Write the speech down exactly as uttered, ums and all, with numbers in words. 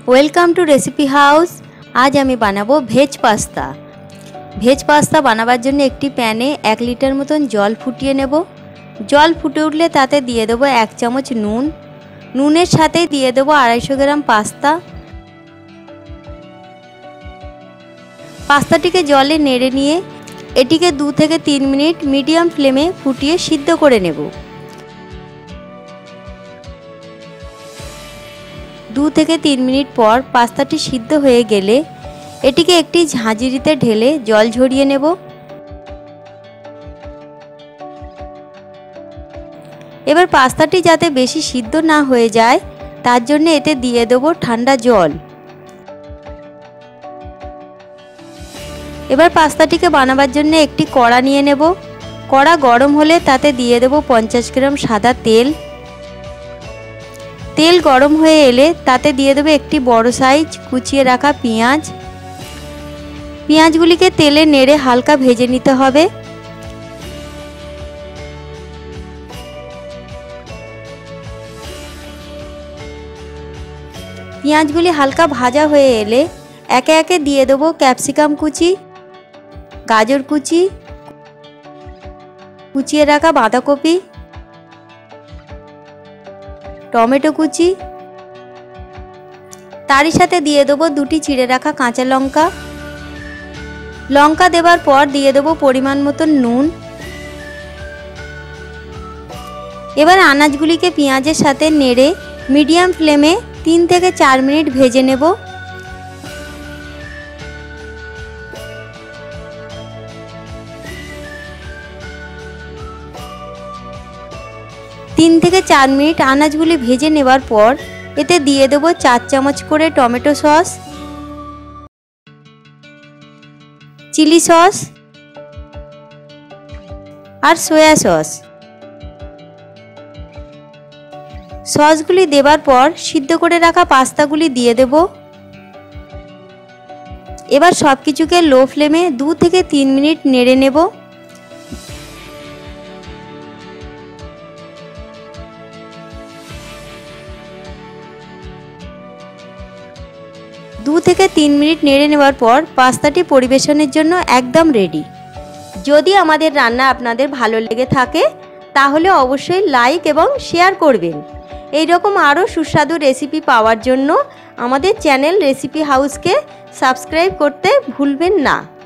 Welcome to recipe house. আজ আমি বানাবো ভেজ পাস্তা। ভেজ পাস্তা বানাবার জন্য একটি প্যানে এক লিটার মতন জল ফুটিয়ে নেব। জল ফুটে উঠলে তাতে দিয়ে দেবো এক চামচ নুন। নুনের সাথেই দিয়ে দেবো আড়াইশো গ্রাম পাস্তা। পাস্তাটিকে জলে নেড়ে নিয়ে এটিকে দু থেকে তিন মিনিট মিডিয়াম ফ্লেমে ফুটিয়ে সিদ্ধ করে নেব। দু থেকে তিন মিনিট পর পাস্তাটি সিদ্ধ হয়ে গেলে এটিকে একটি ঝাঁঝরিতে ঢেলে জল ঝরিয়ে নেব। এবার পাস্তাটি যাতে বেশি সিদ্ধ না হয়ে যায় তার জন্য এতে দিয়ে দেব ঠান্ডা জল। এবার পাস্তাটিকে বানাবার জন্য একটি কড়া নিয়ে নেব। কড়া গরম হলে তাতে দিয়ে দেব পঞ্চাশ গ্রাম সাদা তেল। তেল গরম হয়ে এলে তাতে দিয়ে দেবো একটি বড় সাইজ কুচিয়ে রাখা পেঁয়াজ। পেঁয়াজগুলিকে তেলে নেড়ে হালকা ভেজে নিতে হবে। পেঁয়াজগুলি হালকা ভাজা হয়ে এলে একে একে দিয়ে দেবো ক্যাপসিকাম কুচি, গাজর কুচি, কুচিয়ে রাখা বাঁধাকপি, টমেটো কুচি। তারই সাথে দিয়ে দেবো দুটি চিড়ে রাখা কাঁচা লঙ্কা। লঙ্কা দেবার পর দিয়ে দেবো পরিমাণ মতন নুন। এবার আনাজগুলিকে পেঁয়াজের সাথে নেড়ে মিডিয়াম ফ্লেমে তিন থেকে চার মিনিট ভেজে নেব। তিন থেকে চার মিনিট আনাজগুলি ভেজে নেবার পর এতে দিয়ে দেব চার চামচ করে টমেটো সস, চিলি সস আর সয়া সস। সসগুলি দেবার পর সিদ্ধ করে রাখা পাস্তাগুলি দিয়ে দেব। এবার সব কিছুকে লো ফ্লেমে দু থেকে তিন মিনিট নেড়ে নেব। দু থেকে তিন মিনিট নেড়ে নেওয়ার পর পাস্তাটি পরিবেশনের জন্য একদম রেডি। যদি আমাদের রান্না আপনাদের ভালো লেগে থাকে তাহলে অবশ্যই লাইক এবং শেয়ার করবেন। এই রকম আরও সুস্বাদু রেসিপি পাওয়ার জন্য আমাদের চ্যানেল রেসিপি হাউসকে সাবস্ক্রাইব করতে ভুলবেন না।